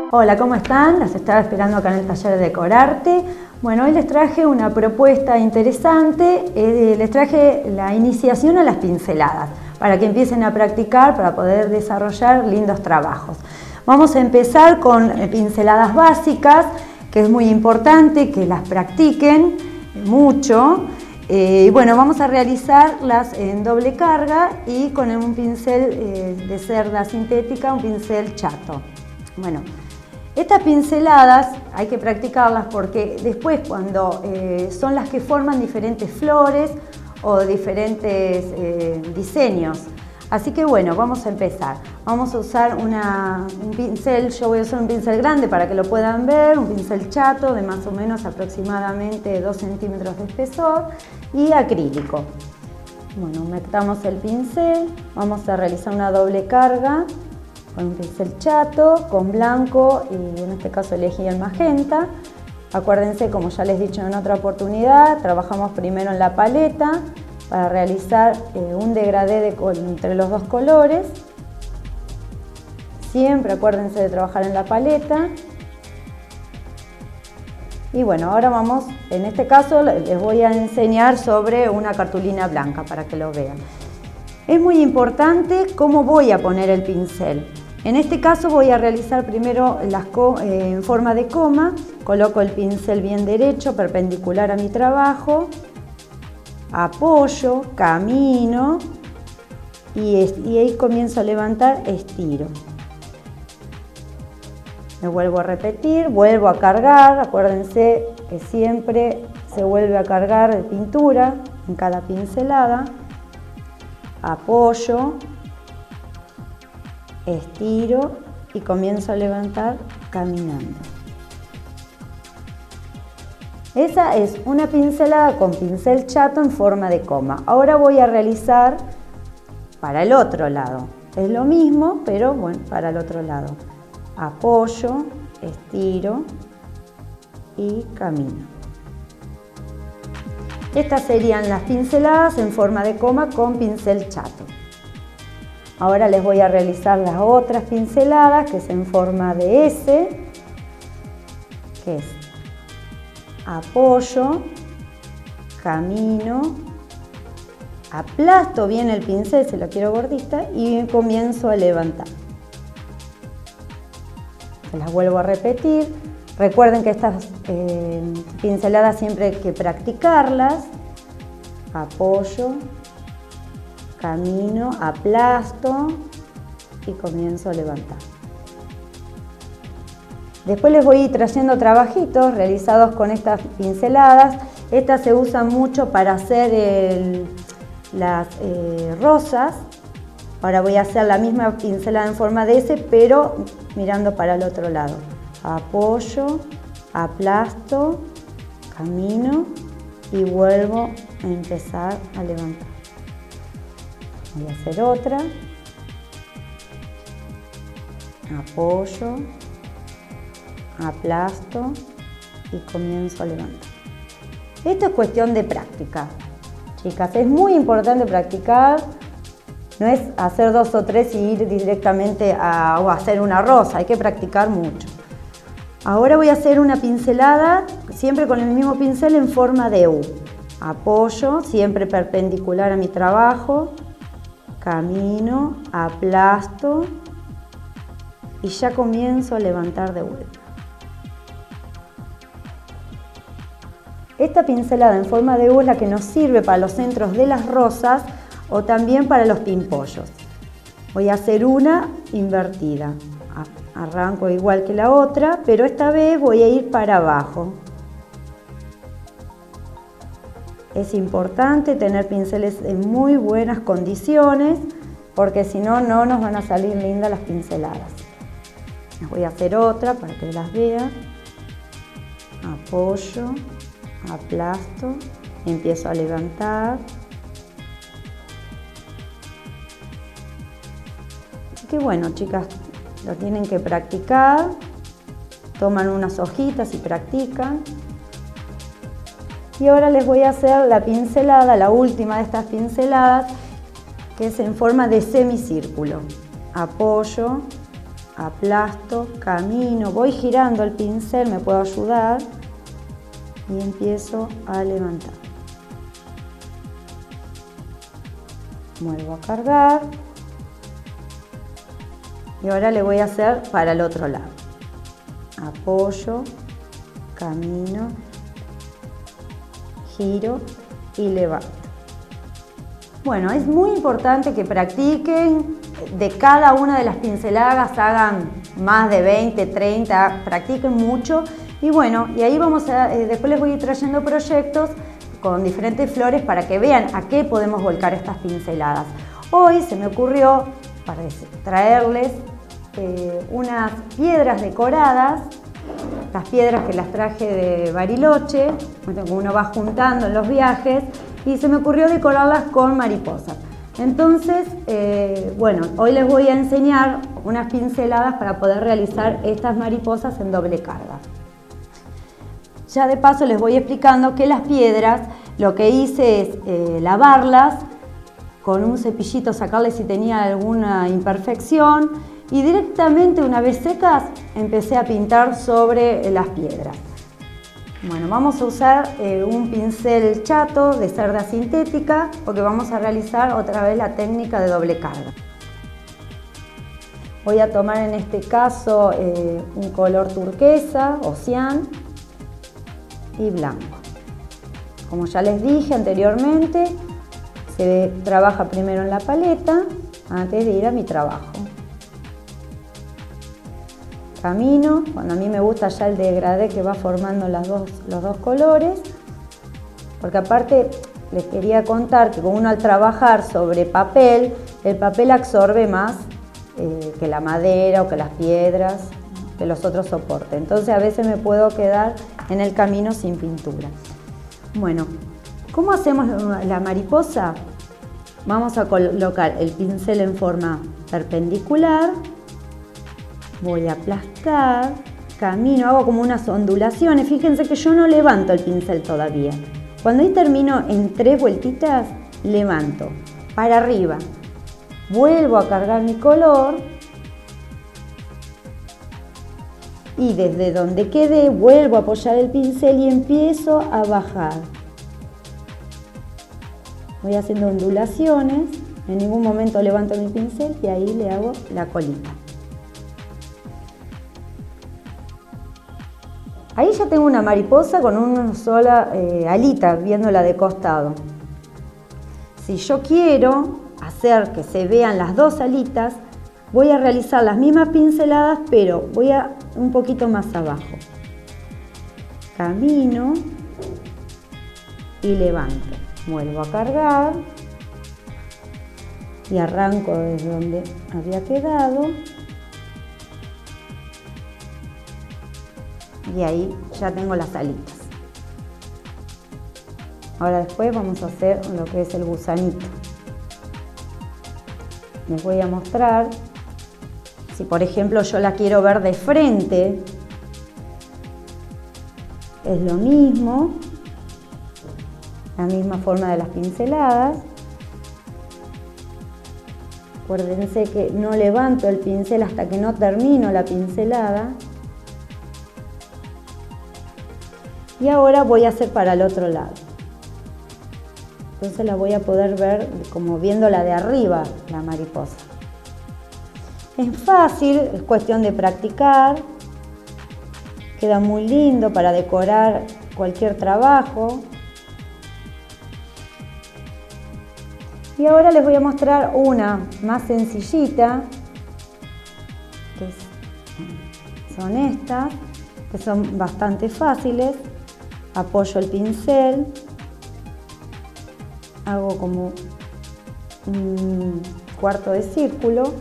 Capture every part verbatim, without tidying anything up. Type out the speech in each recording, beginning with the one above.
Hola, ¿cómo están? Las estaba esperando acá en el taller de Decorarte. Bueno, hoy les traje una propuesta interesante, eh, les traje la iniciación a las pinceladas, para que empiecen a practicar, para poder desarrollar lindos trabajos. Vamos a empezar con pinceladas básicas, que es muy importante que las practiquen mucho. Eh, y bueno, vamos a realizarlas en doble carga y con un pincel eh, de cerda sintética, un pincel chato. Bueno, estas pinceladas hay que practicarlas porque después cuando eh, son las que forman diferentes flores o diferentes eh, diseños. Así que bueno, vamos a empezar. Vamos a usar una, un pincel, yo voy a usar un pincel grande para que lo puedan ver, un pincel chato de más o menos aproximadamente dos centímetros de espesor y acrílico. Bueno, metamos el pincel, vamos a realizar una doble carga con un pincel chato, con blanco y en este caso elegí el magenta. Acuérdense, como ya les he dicho en otra oportunidad, trabajamos primero en la paleta para realizar eh, un degradé de, entre los dos colores. Siempre acuérdense de trabajar en la paleta. Y bueno, ahora vamos, en este caso les voy a enseñar sobre una cartulina blanca para que lo vean. Es muy importante cómo voy a poner el pincel. En este caso voy a realizar primero las eh, en forma de coma, coloco el pincel bien derecho, perpendicular a mi trabajo, apoyo, camino y, y ahí comienzo a levantar, estiro. Me vuelvo a repetir, vuelvo a cargar, acuérdense que siempre se vuelve a cargar de pintura en cada pincelada, apoyo, estiro y comienzo a levantar caminando. Esa es una pincelada con pincel chato en forma de coma. Ahora voy a realizar para el otro lado. Es lo mismo, pero bueno, para el otro lado. Apoyo, estiro y camino. Estas serían las pinceladas en forma de coma con pincel chato. Ahora les voy a realizar las otras pinceladas, que es en forma de S, que es apoyo, camino, aplasto bien el pincel, se lo quiero gordita, y comienzo a levantar. Se las vuelvo a repetir. Recuerden que estas eh, pinceladas siempre hay que practicarlas. Apoyo, camino, aplasto y comienzo a levantar. Después les voy a ir trayendo trabajitos realizados con estas pinceladas. Estas se usan mucho para hacer el, las eh, rosas. Ahora voy a hacer la misma pincelada en forma de S, pero mirando para el otro lado. Apoyo, aplasto, camino y vuelvo a empezar a levantar. Voy a hacer otra, apoyo, aplasto y comienzo a levantar. Esto es cuestión de práctica, chicas, es muy importante practicar, no es hacer dos o tres y ir directamente a, o hacer una rosa, hay que practicar mucho. Ahora voy a hacer una pincelada, siempre con el mismo pincel en forma de U. Apoyo, siempre perpendicular a mi trabajo. Camino, aplasto y ya comienzo a levantar de vuelta. Esta pincelada en forma de U es la que nos sirve para los centros de las rosas o también para los pimpollos. Voy a hacer una invertida. Arranco igual que la otra, pero esta vez voy a ir para abajo. Es importante tener pinceles en muy buenas condiciones porque si no, no nos van a salir lindas las pinceladas. Les voy a hacer otra para que las vean. Apoyo, aplasto, empiezo a levantar. Así que bueno, chicas, lo tienen que practicar. Toman unas hojitas y practican. Y ahora les voy a hacer la pincelada, la última de estas pinceladas, que es en forma de semicírculo. Apoyo, aplasto, camino, voy girando el pincel, me puedo ayudar y empiezo a levantar. Vuelvo a cargar y ahora le voy a hacer para el otro lado. Apoyo, camino, giro y levanto. Bueno, es muy importante que practiquen, de cada una de las pinceladas hagan más de veinte, treinta, practiquen mucho y bueno, y ahí vamos a, eh, después les voy a ir trayendo proyectos con diferentes flores para que vean a qué podemos volcar estas pinceladas. Hoy se me ocurrió para traerles eh, unas piedras decoradas, las piedras que las traje de Bariloche, uno va juntando en los viajes y se me ocurrió decorarlas con mariposas. Entonces, eh, bueno, hoy les voy a enseñar unas pinceladas para poder realizar estas mariposas en doble carga. Ya de paso les voy explicando que las piedras, lo que hice es eh, lavarlas con un cepillito, sacarles si tenía alguna imperfección y directamente una vez secas empecé a pintar sobre las piedras. Bueno, vamos a usar eh, un pincel chato de cerda sintética porque vamos a realizar otra vez la técnica de doble carga. Voy a tomar en este caso eh, un color turquesa o cian y blanco. Como ya les dije anteriormente, se trabaja primero en la paleta antes de ir a mi trabajo. Camino, cuando a mí me gusta ya el degradé que va formando las dos, los dos colores, porque aparte les quería contar que uno al trabajar sobre papel, el papel absorbe más eh, que la madera o que las piedras, que los otros soportes. Entonces a veces me puedo quedar en el camino sin pintura. Bueno, ¿cómo hacemos la mariposa? Vamos a colocar el pincel en forma perpendicular. Voy a aplastar, camino, hago como unas ondulaciones. Fíjense que yo no levanto el pincel todavía. Cuando ahí termino en tres vueltitas, levanto para arriba. Vuelvo a cargar mi color y desde donde quedé vuelvo a apoyar el pincel y empiezo a bajar. Voy haciendo ondulaciones, en ningún momento levanto mi pincel y ahí le hago la colita. Ahí ya tengo una mariposa con una sola eh, alita, viéndola de costado. Si yo quiero hacer que se vean las dos alitas, voy a realizar las mismas pinceladas, pero voy a un poquito más abajo. Camino y levanto. Vuelvo a cargar y arranco desde donde había quedado. Y ahí ya tengo las alitas. Ahora después vamos a hacer lo que es el gusanito. Les voy a mostrar, si por ejemplo yo la quiero ver de frente, es lo mismo, la misma forma de las pinceladas. Acuérdense que no levanto el pincel hasta que no termino la pincelada. Y ahora voy a hacer para el otro lado. Entonces la voy a poder ver como viéndola de arriba, la mariposa. Es fácil, es cuestión de practicar. Queda muy lindo para decorar cualquier trabajo. Y ahora les voy a mostrar una más sencillita, que son estas, que son bastante fáciles. Apoyo el pincel, hago como un cuarto de círculo,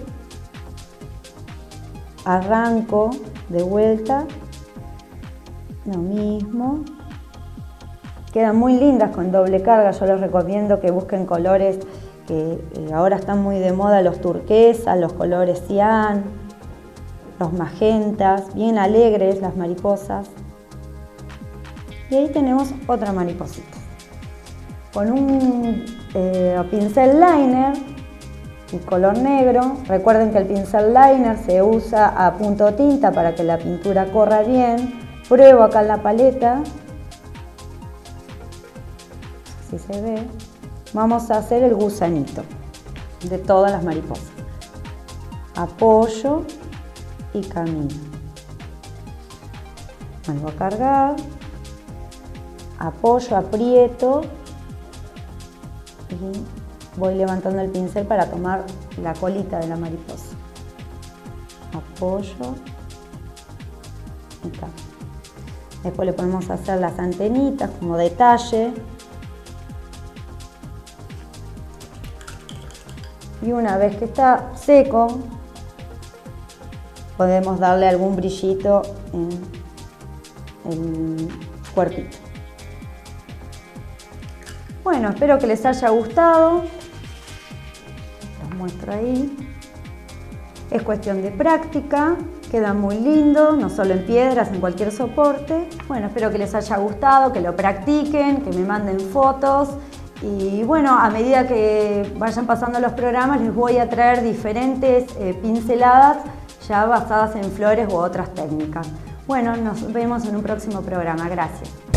arranco de vuelta, lo mismo. Quedan muy lindas con doble carga, yo les recomiendo que busquen colores que eh, ahora están muy de moda, los turquesas, los colores cian, los magentas, bien alegres las mariposas. Y ahí tenemos otra mariposita. Con un eh, pincel liner y color negro. Recuerden que el pincel liner se usa a punto tinta para que la pintura corra bien. Pruebo acá en la paleta, así se ve. Vamos a hacer el gusanito de todas las mariposas. Apoyo y camino. Vuelvo a cargar, apoyo, aprieto y voy levantando el pincel para tomar la colita de la mariposa. Apoyo y camino. Después le podemos hacer las antenitas como detalle. Y una vez que está seco, podemos darle algún brillito en el cuerpito. Bueno, espero que les haya gustado. Los muestro ahí. Es cuestión de práctica, queda muy lindo, no solo en piedras, en cualquier soporte. Bueno, espero que les haya gustado, que lo practiquen, que me manden fotos. Y bueno, a medida que vayan pasando los programas les voy a traer diferentes eh, pinceladas ya basadas en flores u otras técnicas. Bueno, nos vemos en un próximo programa. Gracias.